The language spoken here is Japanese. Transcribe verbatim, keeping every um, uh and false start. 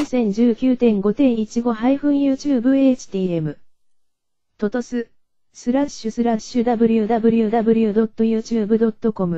せんじゅうきゅうてんごてんじゅうご YouTube エイチティーエム トトス、スラッシュスラッシュ ダブリューダブリューダブリュードットユーチューブドットコム